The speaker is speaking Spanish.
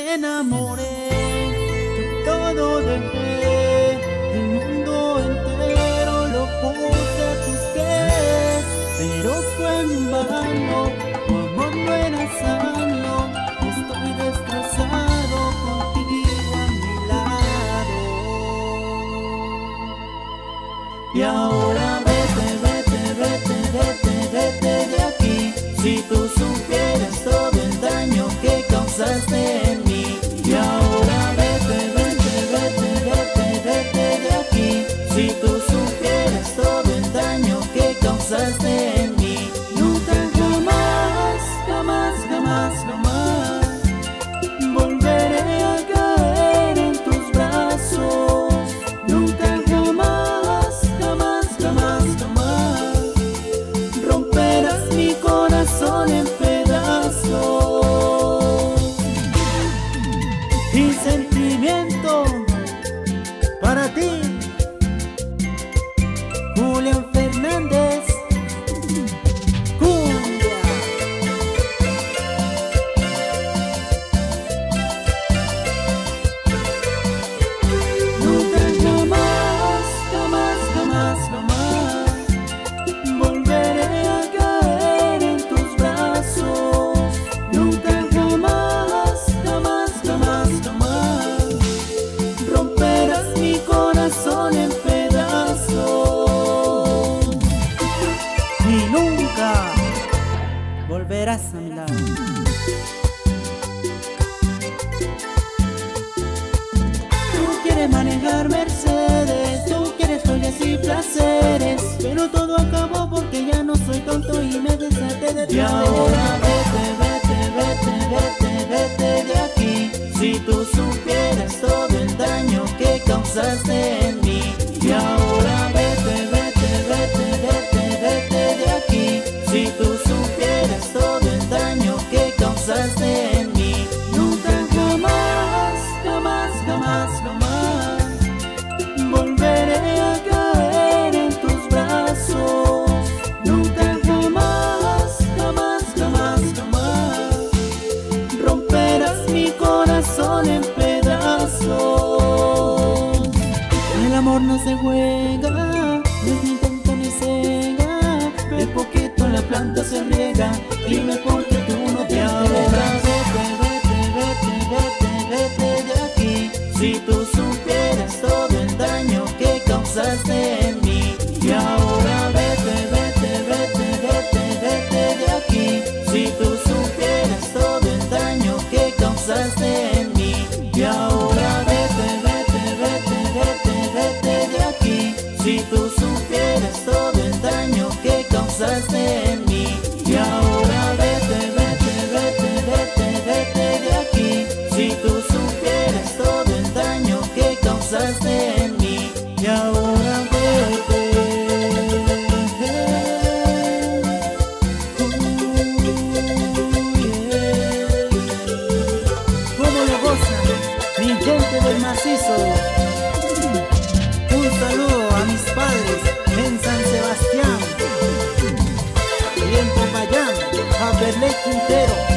me enamoré, yo todo dejé, el mundo entero lo puse a tus pies, pero fue en vano, tu amor no era sano, estoy destrozado contigo a mi lado. Y ahora vete, vete, vete, vete, vete de aquí, si tú supieras todo el daño que causaste en mí. Y ahora vete, vete, vete, vete, vete de aquí, si tú supieras todo el daño que causaste en mí. Nunca jamás, jamás, jamás, jamás volveré a caer en tus brazos. Nunca jamás, jamás, jamás, jamás romperás mi corazón en pedazos. Y sentimiento para ti, Julián Fernández, cumbia. Nunca jamás, jamás, jamás, jamás volveré a caer en tus brazos. Nunca jamás, jamás, jamás, jamás romperás mi corazón en pedazos. Y nunca volverás a mi lado. Tú quieres manejar Mercedes, tú quieres joyas y placeres, pero todo acabó porque ya no soy tonto y me desaté de ti. Y ahora vete, vete, vete, vete, vete de aquí, si tú supieras todo el daño que causaste en mí. Y ahora vete, vete, vete, vete, vete de aquí, si tú supieras todo el daño que causaste en mí. Nunca jamás, jamás, jamás, jamás volveré a caer en tus brazos. Nunca jamás, jamás, jamás, jamás romperás mi corazón en pedazos. Con el amor no se juega, no es ni tonto ni ciega, de poquito la planta se riega, dime por qué tú no te atreves. Vete, vete, vete, vete de aquí, si tú supieras todo el daño que causaste en mí. Y ahora vete, vete, vete, vete, vete de aquí, si tú supieras todo el daño que causaste en mí. Y ahora vete, vete, vete, vete, vete de aquí, si tú supieras todo el daño que causaste en mí. Y ahora vete, vete, vete, vete, vete de aquí, si tú supieras todo el daño que causaste en mí. Y ahora vete. ¿Cómo lo gozan mi gente del macizo? Un saludo a mis padres en San Sebastián y en Popayán, a Berlet Quintero.